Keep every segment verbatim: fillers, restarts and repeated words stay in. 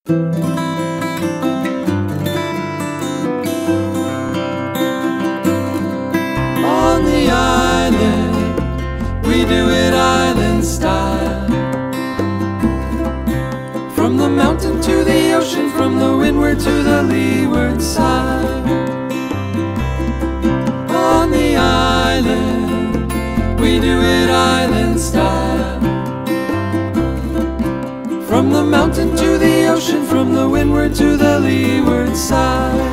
On the island, we do it island style. From the mountain to the ocean, from the windward to the leeward side. On the island, we do it island style. From the mountain to the ocean, from the windward to the leeward side.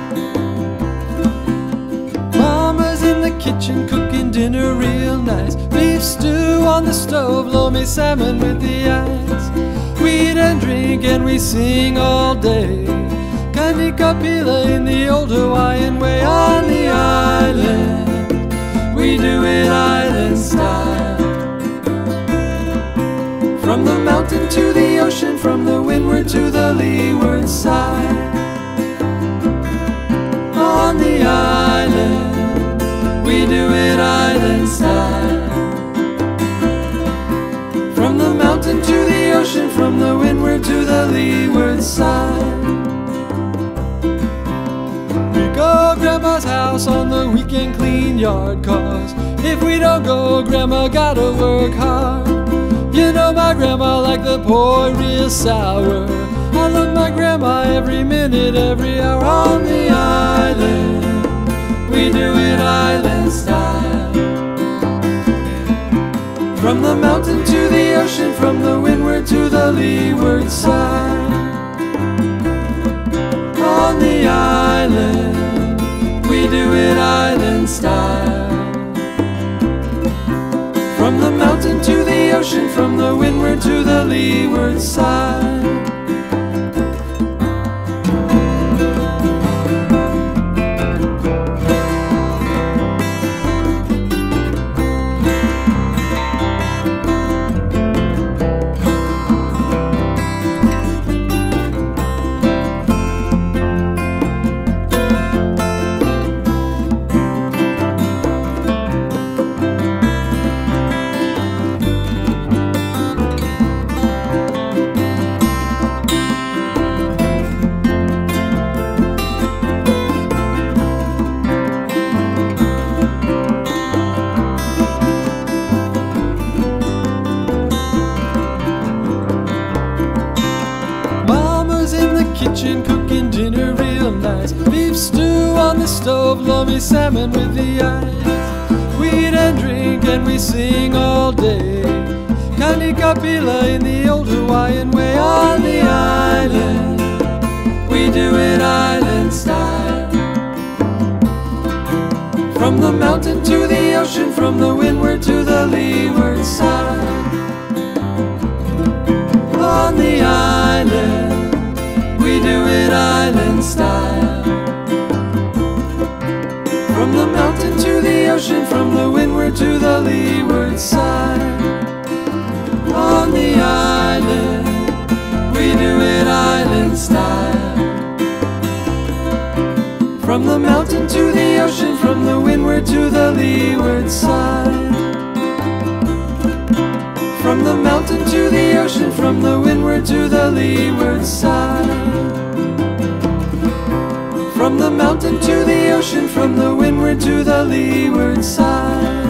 Mama's in the kitchen cooking dinner real nice. Beef stew on the stove, loamy salmon with the ice. We eat and drink and we sing all day. Kandi Kapila in the old Hawaiian way. On the island, we do it island style. From the mountain to the ocean, from the windward to the leeward side. On the island, we do it island style. From the mountain to the ocean, from the windward to the leeward side. We go Grandma's house on the weekend, clean yard cars. If we don't go, Grandma gotta work hard. You know my grandma like the poi real sour. I love my grandma every minute, every hour. On the island, we do it island style. From the mountain to the ocean, from the windward to the leeward side. On the island, we do it island style. From the mountain to the ocean, from the windward to the leeward side. Kitchen cooking dinner real nice. Beef stew on the stove, loamy salmon with the ice. We eat and drink and we sing all day. Kandi Kapila in the old Hawaiian way. On the island, we do it island style. From the mountain to the ocean, from the windward to the leeward side. On the island, we do it island style. From the mountain to the ocean, from the windward to the leeward side. On the island, we do it island style. From the mountain to the ocean, from the windward to the leeward side. From the mountain to the ocean, from the windward to the leeward side. From the mountain to the ocean, from the windward to the leeward side.